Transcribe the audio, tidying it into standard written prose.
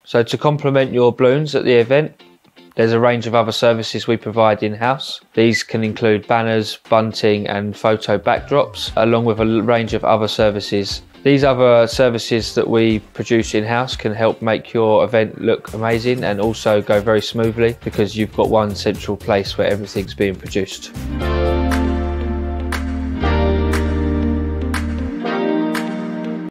So to complement your balloons at the event, there's a range of other services we provide in-house. These can include banners, bunting and photo backdrops, along with a range of other services. These other services that we produce in-house can help make your event look amazing and also go very smoothly because you've got one central place where everything's being produced.